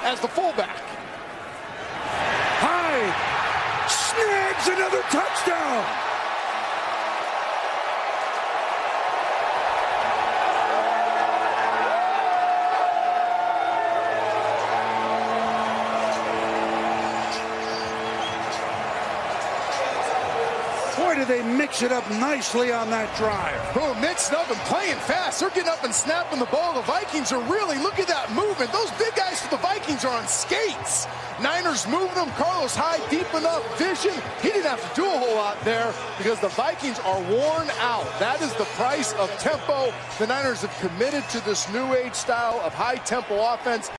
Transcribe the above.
as the fullback. Hyde snags another touchdown. Boy, did they mix it up nicely on that drive. Oh, mixed up and playing fast. They're getting up and snapping the ball. The Vikings are really, look at that movement. Those big guys for the Vikings are on skates. Niners moving them. Carlos Hyde, deep enough vision. He didn't have to do a whole lot there because the Vikings are worn out. That is the price of tempo. The Niners have committed to this new age style of high tempo offense.